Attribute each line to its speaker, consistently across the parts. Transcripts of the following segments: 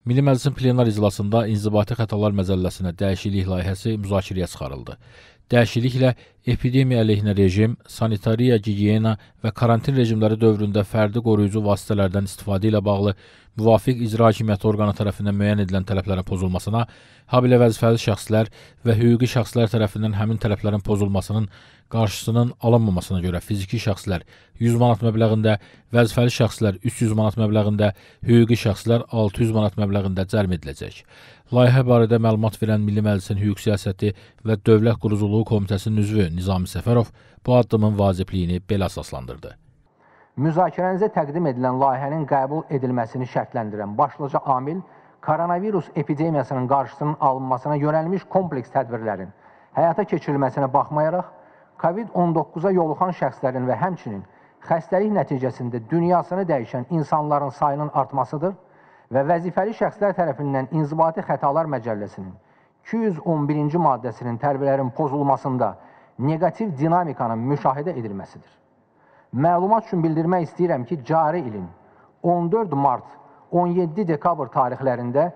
Speaker 1: Milli Məclisin plenar iclasında inzibati xətalar məcəlləsinə dəyişiklik layihəsi müzakirəyə çıxarıldı. Dəyişikliklə epidemiya əleyhinə rejim, sanitariya, gigiyena və karantin rejimləri dövründə fərdi qoruyucu vasitələrdən istifadə ilə bağlı müvafiq icra hakimiyyəti orqanı tərəfindən müəyyən edilən tələblərin pozulmasına, habelə vəzifəli şəxslər və hüquqi şəxslər tərəfindən həmin tələblərin pozulmasının qarşısının alınmamasına görə fiziki şəxslər 100 manat məbləğində, vəzifəli şəxslər 300 manat məbləğində, hüquqi şəxslər 600 manat məbləğində cərm ediləcək. Layihə barədə məlumat verən Milli Məclisin Hüquq Siyasəti və Dövlət Quruculuğu Komitəsinin üzvü Nizami Səfərov bu addımın vacibliyini belə əsaslandırdı.
Speaker 2: Müzakirənizə təqdim edilən layihənin qəbul edilməsini şərtləndirən başlıca amil koronavirus epidemiyasının qarşısının alınmasına yönəlmiş kompleks tədbirlərin həyata keçirilməsinə baxmayaraq, COVID-19-a yoluxan şəxslərin və həmçinin xəstəlik nəticəsində dünyasını dəyişən insanların sayının artmasıdır və vəzifəli şəxslər tərəfindən İnzibati Xətalar Məcəlləsinin 211-ci maddəsinin tələblərin pozulmasında negativ dinamikanın müşahidə edilməsidir. Məlumat üçün bildirmək istəyirəm ki, cari ilin 14 mart, 17 dekabr tarixlərində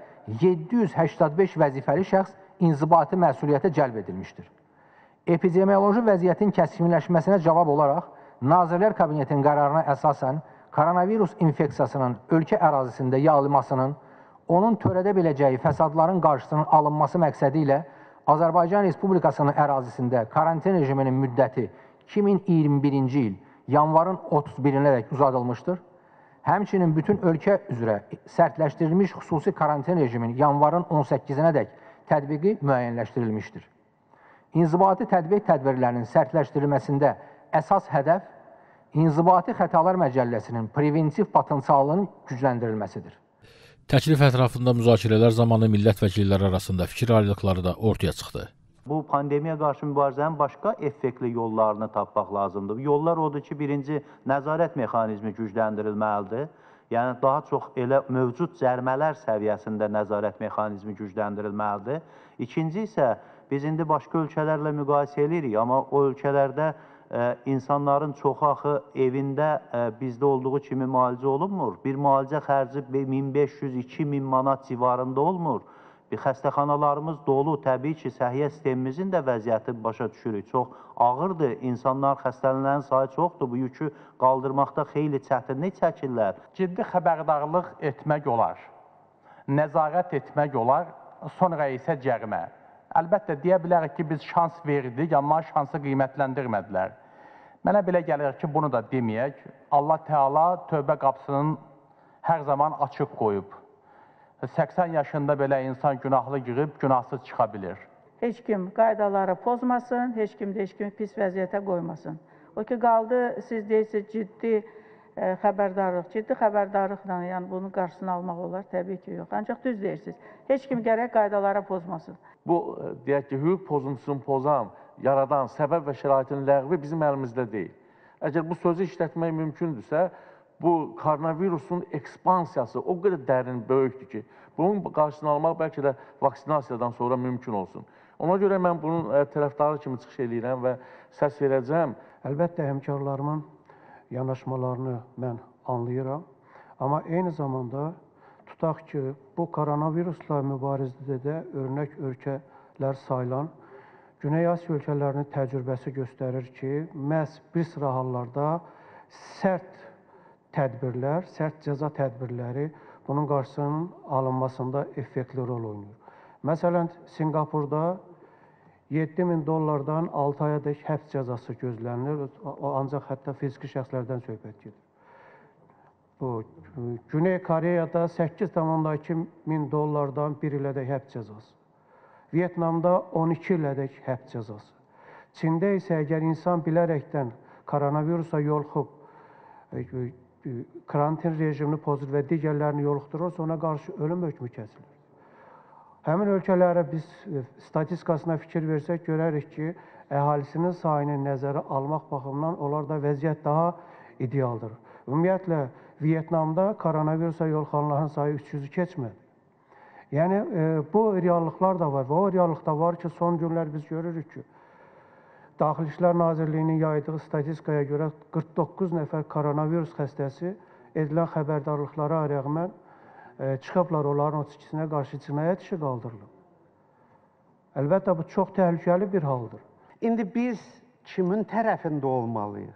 Speaker 2: 785 vəzifəli şəxs inzibati məsuliyyətə cəlb edilmişdir. Epidemioloji vəziyyətin kəskinləşməsinə cavab olaraq, Nazirlər Kabinetinin qərarına əsasən koronavirus infeksiyasının ölkə ərazisində yayılmasının, onun törədə biləcəyi fəsadların qarşısının alınması məqsədi ilə Azərbaycan Respublikasının ərazisində karantin rejiminin müddəti 2021-ci il yanvarın 31-nədək uzadılmışdır. Həmçinin bütün ölkə üzrə sərtləşdirilmiş xüsusi karantin rejiminin yanvarın 18-nədək tətbiqi müəyyənləşdirilmişdir. İnzibati tətbiq tədbirlərinin sərtləşdirilməsində əsas hədəf İnzibati Xətalar Məcəlləsinin preventiv potensialının gücləndirilməsidir.
Speaker 1: Təklif ətrafında müzakirələr zamanı millət vəkilləri arasında fikir ayrılıqları da ortaya çıxdı.
Speaker 3: Bu pandemiya qarşı mübarizənin başqa effektli yollarını tapmaq lazımdır. Yollar odur ki, birinci, nəzarət mexanizmi gücləndirilməlidir. Yəni, daha çox elə mövcud cərmələr səviyyəsində nəzarət mexanizmi gücləndirilməlidir. İkinci isə, biz indi başqa ölkələrlə müqayisə edirik, amma o ölkələrdə insanların çoxu axı evində bizdə olduğu kimi müalicə olunmur. Bir müalicə xərci 1500-2000 manat civarında olmur. Xəstəxanalarımız dolu, təbii ki, səhiyyə sistemimizin də vəziyyəti başa düşürük. Çox ağırdır, insanların xəstələnlərin sayı çoxdur, bu yükü qaldırmaqda xeyli çətinlik çəkirlər.
Speaker 4: Ciddi xəbərdarlıq etmək olar, nəzarət etmək olar, sonra isə cərimə. Əlbəttə, deyə bilərik ki, biz şans verdik, amma şansı qiymətləndirmədilər. Mənə belə gəlir ki, bunu da deməyək. Allah Teala tövbə qapısının hər zaman açıq qoyub. 80 yaşında belə insan günahlı girib, günahsız çıxa bilir.
Speaker 5: Heç kim qaydaları pozmasın, heç kim də heç kimi pis vəziyyətə qoymasın. O ki, qaldı, siz deyirsiniz, ciddi xəbərdarlıq. Ciddi xəbərdarlıqla, yəni bunun qarşısını almaq olar, təbii ki, yox. Ancaq düz deyirsiniz, heç kim gərək qaydalara pozmasın.
Speaker 6: Bu, deyək ki, hüquq pozuntusunu pozan, yaradan səbəb və şəraitin ləğvi bizim əlimizdə deyil. Əgər bu sözü işlətmək mümkündürsə, bu koronavirusun ekspansiyası o qədər dərin, böyükdür ki, bunun qarşısını almaq bəlkə də vaksinasiyadan sonra mümkün olsun. Ona görə mən bunun tərəfdarı kimi çıxış edirəm və səs verəcəm.
Speaker 7: Əlbəttə, həmkarlarımın yanaşmalarını mən anlayıram. Amma eyni zamanda tutaq ki, bu koronavirusla mübarizədə də örnək ölkələr sayılan Güney Asiya ölkələrinin təcrübəsi göstərir ki, məhz bir sıra hallarda sərt tədbirlər, sərt cəza tədbirləri bunun qarşısının alınmasında effektli rol oynayır. Məsələn, Singapurda $7.000-dan 6 ayadək həbs cəzası gözlənilir, ancaq hətta fiziki şəxslərdən söhbət gedir. Güney Koreyada $8.200-dan 1 ilədək həbs cəzası. Vyetnamda 12 ilədək həbs cəzası. Çində isə əgər insan bilərəkdən koronavirusa yoluxub, karantin rejimini pozur və digərlərini yoluxdurursa, ona qarşı ölüm hökmü kəsilir. Həmin ölkələrə biz statistikasına fikir versək, görərik ki, əhalisinin sayını nəzərə almaq baxımından onlarda vəziyyət daha idealdır. Ümumiyyətlə, Vyetnamda koronavirusa yoluxanların sayı 300-ü keçmədi. Yəni, bu reallıqlar da var və o reallıqda var ki, son günlər biz görürük ki, Daxili İşlər Nazirliyinin yaydığı statistikaya görə 49 nəfər koronavirus xəstəsi edilən xəbərdarlıqlara rəğmən çıxıblar onların o çikisinə qarşı cinayət işi qaldırılıb. Əlbəttə, bu çox təhlükəli bir haldır.
Speaker 8: İndi biz kimin tərəfində olmalıyıq?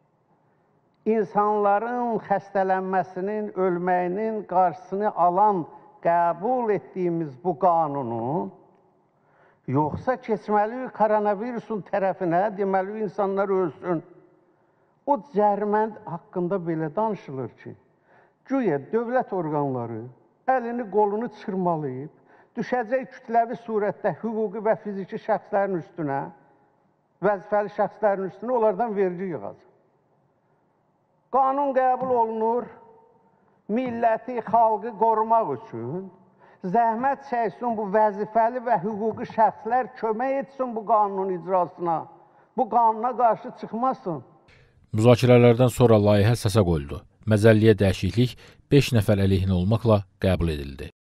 Speaker 8: İnsanların xəstələnməsinin, ölməyinin qarşısını alan, qəbul etdiyimiz bu qanunu, yoxsa keçməliyik koronavirusun tərəfinə, deməli insanlar ölsün. O cərimə haqqında belə danışılır ki, güya dövlət orqanları əlini qolunu çırmalayıb, düşəcək kütləvi surətdə hüquqi və fiziki şəxslərin üstünə, vəzifəli şəxslərin üstünə onlardan vergi yığacaq. Qanun qəbul olunur, milləti, xalqı qorumaq üçün zəhmət çəksin bu vəzifəli və hüquqi şəxslər kömək etsin bu qanunun icrasına, bu qanuna qarşı çıxmasın.
Speaker 1: Müzakirələrdən sonra layihə səsə qoyuldu. Məzəlliyə dəyişiklik 5 nəfər əleyhinə olmaqla qəbul edildi.